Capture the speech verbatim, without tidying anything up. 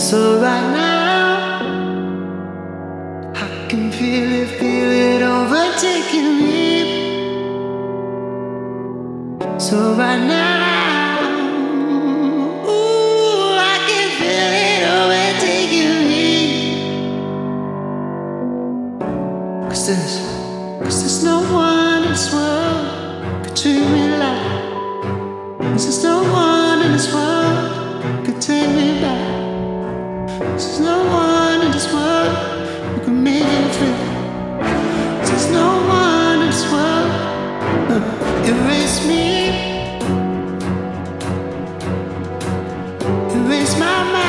So right now, I can feel it, feel it overtaking me. So right now, ooh, I can feel it overtaking me. 'Cause there's, 'cause there's no one in this world could treat me like. 'Cause there's no one in this world could take me back. 'Cause there's no one in this world who can make it fit. 'Cause there's no one in this world who erase me, erase my mind.